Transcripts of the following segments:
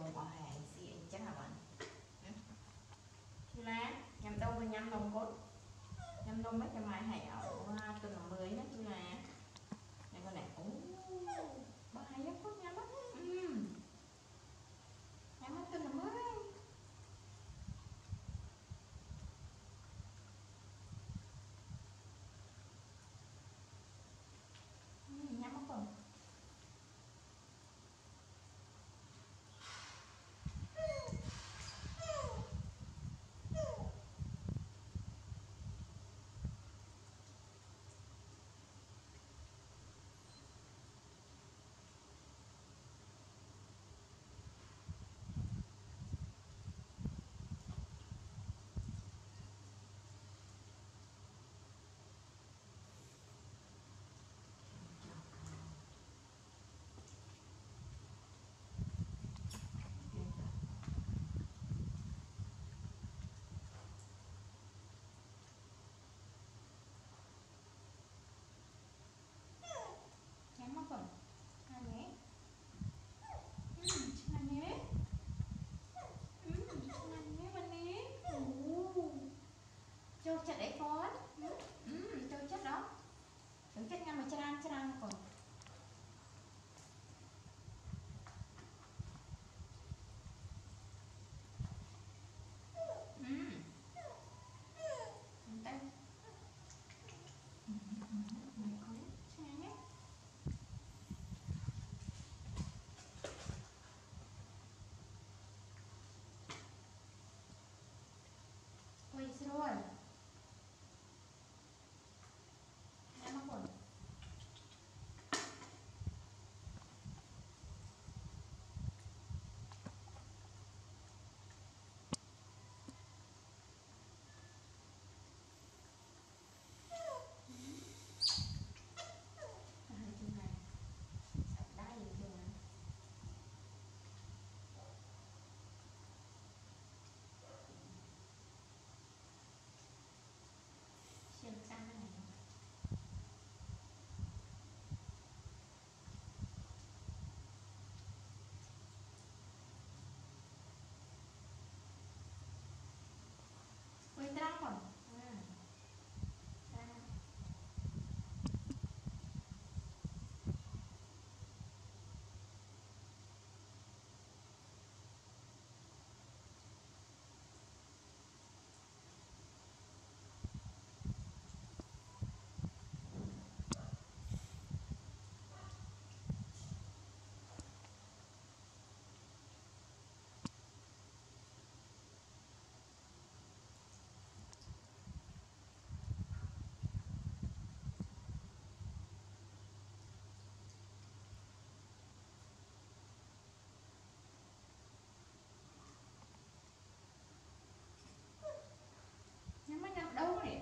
nôm ở hàng xì chắc là bạn lá nhằm đâu mà nhằm nôm cốt nhằm nôm mấy cái mai hay ở tuần là 10 đó chứ là này con này cũng ba hay lắm cốt nhằm á nhằm tuần là 10 nhằm còn nhắm còn nhé nhé nhé bên ní châu chất đấy con châu chất đó đừng chất ngăn mà chăn còn tay mày có chán nhé quay rồi em không còn hai chân này sạch đá gì chưa nè xem căng cái này quay trăng còn nhưng mà nhắm đâu này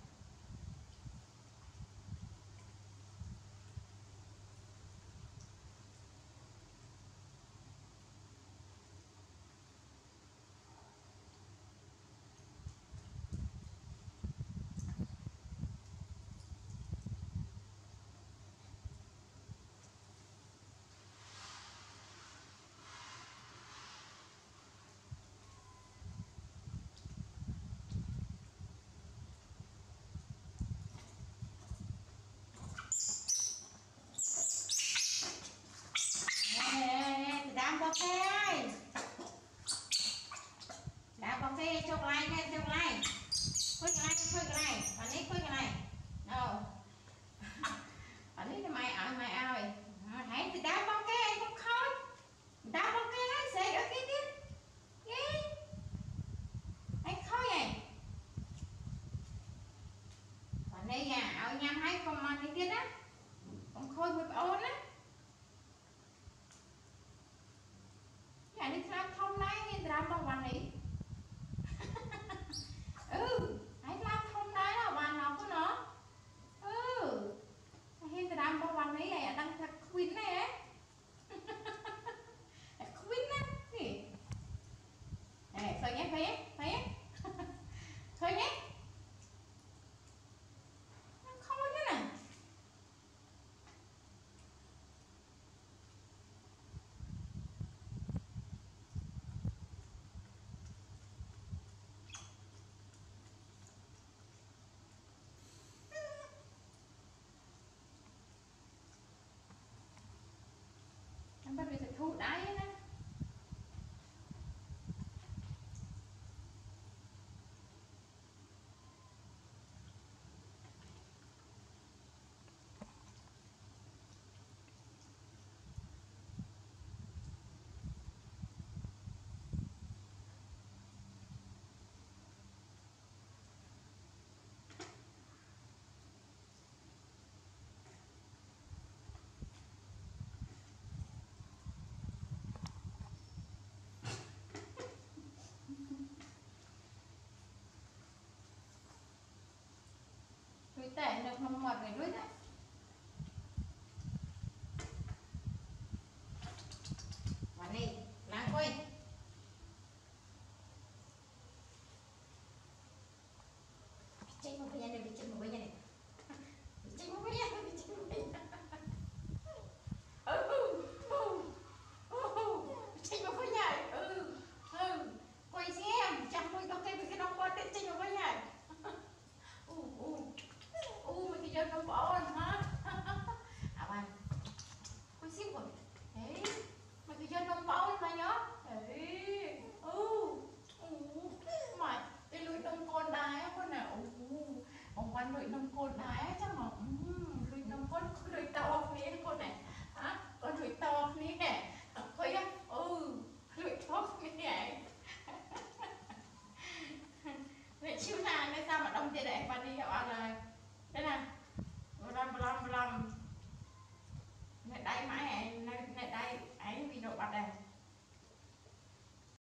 nè đám bọc cái đám bọc cái chụp lại khuếch cái này bạn ấy khuếch cái này đâu bạn ấy mày ơi hãy thì đám bọc cái không khói đám bọc cái sẽ ở kia tiếp ghê anh khói này bạn đây nhà ở nhằm hay còn mà đi tiếp á con khôi với ôn á cái này làm thông này thì làm bằng hoàn lý hãy làm thông đấy là hoàn học của nó hiện làm bằng hoàn lý này đang thật khuyến này ấy khuyến á gì này thôi nhé thôi nhé không có thế này thu đáy đó. Tôi tệ được một rồi đuối đó.